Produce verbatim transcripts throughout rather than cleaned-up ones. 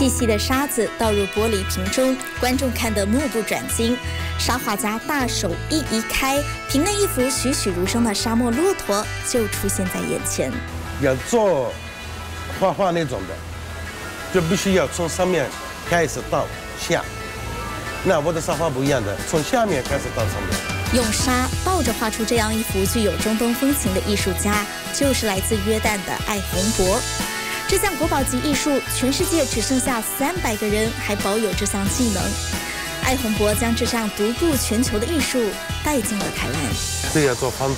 细细的沙子倒入玻璃瓶中，观众看得目不转睛。沙画家大手一移开，瓶内一幅栩栩如生的沙漠骆驼就出现在眼前。 要做画画那种的，就必须要从上面开始到下。那我的沙画不一样的，从下面开始到上面。 用沙倒着画出这样一幅具有中东风情的艺术家，就是来自约旦的艾洪博。这项国宝级艺术，全世界只剩下三百个人还保有这项技能。艾洪博将这项独步全球的艺术带进了台湾。 这个要做房子，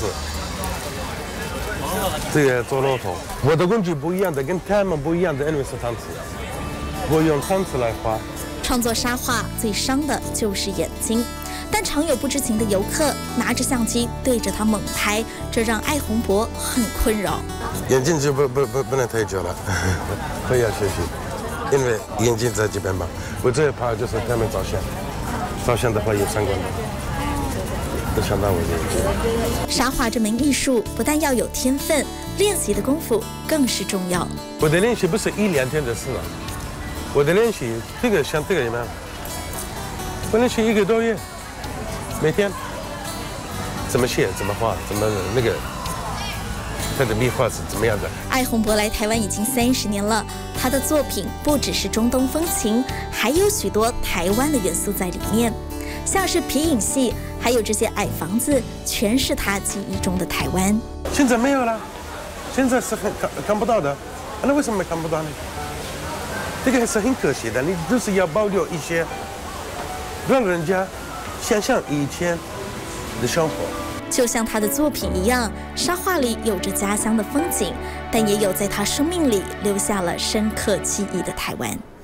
这个要做骆驼。我的工具不一样的，跟他们不一样的，因为是汤匙，我用汤匙来画。 创作沙画最伤的就是眼睛，但常有不知情的游客拿着相机对着他猛拍，这让艾洪博很困扰。 眼睛就不不不不能太久了，不要休息，因为眼睛在这边嘛。我最怕就是他们照相，照相的话有三观的，都想到我眼睛。 沙画这门艺术不但要有天分，练习的功夫更是重要。 我的练习不是一两天的事了。我的练习，这个像这个有没有？我练习一个多月，每天怎么写、怎么画、怎么那个，他的笔画是怎么样的？ 艾洪博来台湾已经三十年了，他的作品不只是中东风情，还有许多台湾的元素在里面，像是皮影戏，还有这些矮房子，全是他记忆中的台湾。 现在没有了，现在是很看看不到的，那为什么看不到呢？这个还是很可惜的，你就是要保留一些，让人家想象以前的生活。 就像他的作品一样，沙画里有着家乡的风景，但也有在他生命里留下了深刻记忆的台湾。